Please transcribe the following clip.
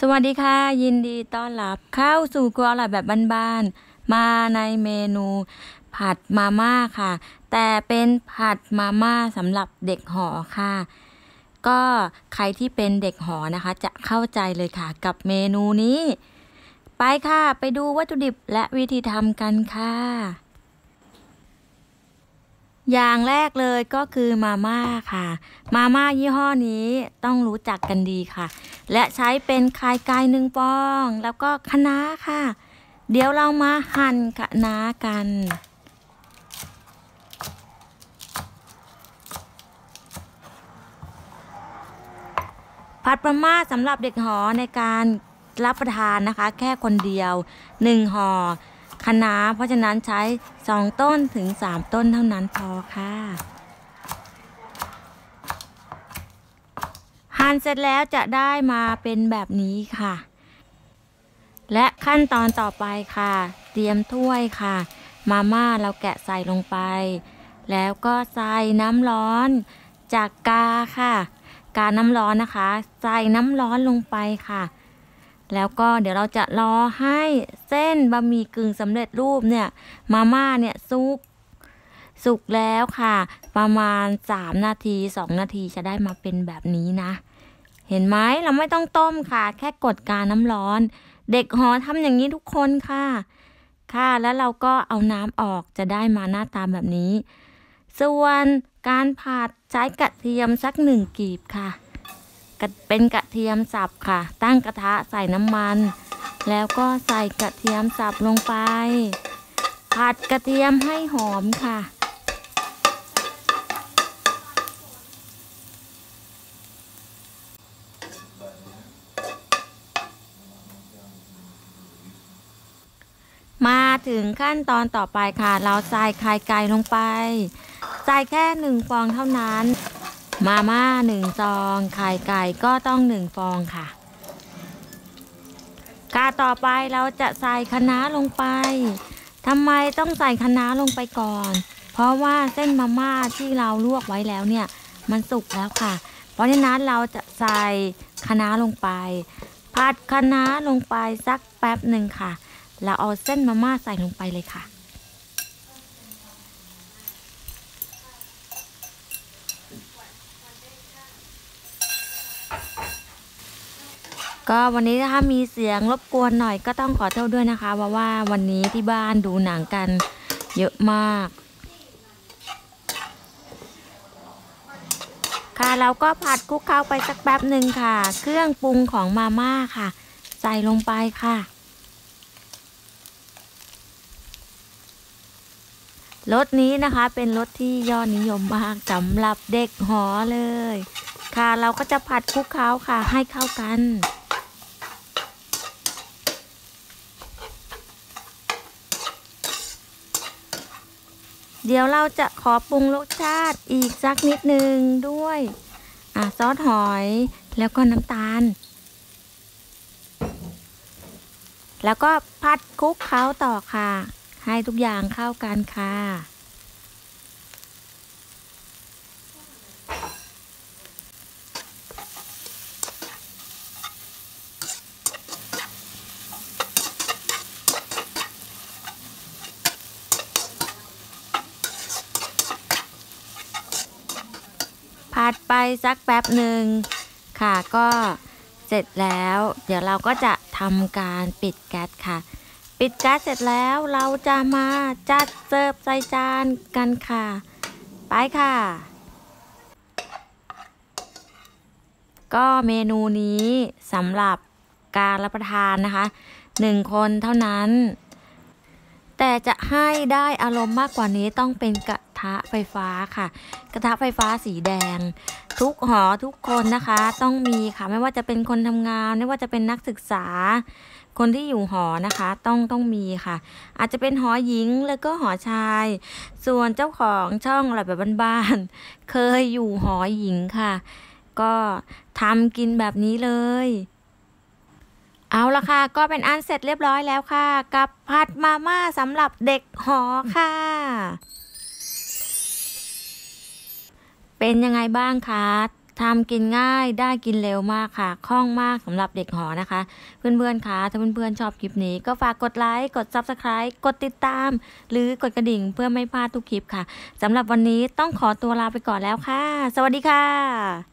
สวัสดีค่ะยินดีต้อนรับเข้าสู่ครัวอร่อยแบบบ้านๆมาในเมนูผัดมาม่าค่ะแต่เป็นผัดมาม่าสำหรับเด็กหอค่ะก็ใครที่เป็นเด็กหอนะคะจะเข้าใจเลยค่ะกับเมนูนี้ไปค่ะไปดูวัตถุดิบและวิธีทำกันค่ะอย่างแรกเลยก็คือมาม่าค่ะมาม่ายี่ห้อนี้ต้องรู้จักกันดีค่ะและใช้เป็นไข่ไก่1 ฟองแล้วก็คะน้าค่ะเดี๋ยวเรามาหั่นคะน้ากันผัดมาม่าสำหรับเด็กหอในการรับประทานนะคะแค่คนเดียว1 ห่อคะน้าเพราะฉะนั้นใช้2 ต้นถึง3 ต้นเท่านั้นพอค่ะหั่นเสร็จแล้วจะได้มาเป็นแบบนี้ค่ะและขั้นตอนต่อไปค่ะเตรียมถ้วยค่ะมาม่าเราแกะใส่ลงไปแล้วก็ใส่น้ำร้อนจากกาค่ะกาน้ำร้อนนะคะใส่น้ำร้อนลงไปค่ะแล้วก็เดี๋ยวเราจะรอให้เส้นบะหมี่กึ่งสำเร็จรูปเนี่ยมาม่าเนี่ยสุกแล้วค่ะประมาณ3 นาที2 นาทีจะได้มาเป็นแบบนี้นะเห็นไหมเราไม่ต้องต้มค่ะแค่กดกาน้ำร้อนเด็กหอทำอย่างนี้ทุกคนค่ะแล้วเราก็เอาน้ำออกจะได้มาหน้าตาแบบนี้ส่วนการผัดใช้กระเทียมสัก1 กีบค่ะเป็นกระเทียมสับค่ะตั้งกระทะใส่น้ำมันแล้วก็ใส่กระเทียมสับลงไปผัดกระเทียมให้หอมค่ะมาถึงขั้นตอนต่อไปค่ะเราใส่ไข่ไก่ลงไปใส่แค่1 ฟองเท่านั้นมาม่า1 ซองไข่ไก่ก็ต้อง1 ฟองค่ะต่อไปเราจะใส่คะน้าลงไปทำไมต้องใส่คะน้าลงไปก่อนเพราะว่าเส้นมาม่าที่เราลวกไว้แล้วเนี่ยมันสุกแล้วค่ะเพราะฉะนั้นเราจะใส่คะน้าลงไปผัดคะน้าลงไปสักแป๊บหนึ่งค่ะเราเอาเส้นมาม่าใส่ลงไปเลยค่ะก็วันนี้ถ้ามีเสียงรบกวนหน่อยก็ต้องขอโทษด้วยนะคะเพราะว่าวันนี้ที่บ้านดูหนังกันเยอะมากค่ะเราก็ผัดคลุกเคล้าไปสักแป๊บหนึ่งค่ะเครื่องปรุงของมาม่าค่ะใส่ลงไปค่ะรสนี้นะคะเป็นรสที่ยอดนิยมมากสำหรับเด็กหอเลยค่ะเราก็จะผัดคลุกเคล้าค่ะให้เข้ากันเดี๋ยวเราจะขอปรุงรสชาติอีกสักนิดนึงด้วยซอสหอยแล้วก็น้ำตาลแล้วก็ผัดคลุกเคล้าต่อค่ะให้ทุกอย่างเข้ากันค่ะผัดไปสักแป๊บหนึ่งค่ะก็เสร็จแล้วเดี๋ยวเราก็จะทำการปิดแก๊สค่ะปิดแก๊สเสร็จแล้วเราจะมาจัดเสิร์ฟใส่จานกันค่ะไปค่ะก็เมนูนี้สำหรับการรับประทานนะคะ1 คนเท่านั้นแต่จะให้ได้อารมณ์มากกว่านี้ต้องเป็นกระทะไฟฟ้าค่ะกระทะไฟฟ้าสีแดงทุกหอทุกคนนะคะต้องมีค่ะไม่ว่าจะเป็นคนทำงานไม่ว่าจะเป็นนักศึกษาคนที่อยู่หอนะคะต้องมีค่ะอาจจะเป็นหอหญิงแล้วก็หอชายส่วนเจ้าของช่องอร่อยแบบบ้านๆเคยอยู่หอหญิงค่ะก็ทำกินแบบนี้เลยเอาละค่ะก็เป็นอันเสร็จเรียบร้อยแล้วค่ะกับผัดมาม่าสำหรับเด็กหอค่ะเป็นยังไงบ้างคะทำกินง่ายได้กินเร็วมากค่ะคล่องมากสำหรับเด็กหอนะคะเพื่อนๆคะถ้าเพื่อนๆชอบคลิปนี้ก็ฝากกดไลค์กด Subscribe กดติดตามหรือกดกระดิ่งเพื่อไม่พลาดทุกคลิปค่ะสำหรับวันนี้ต้องขอตัวลาไปก่อนแล้วค่ะสวัสดีค่ะ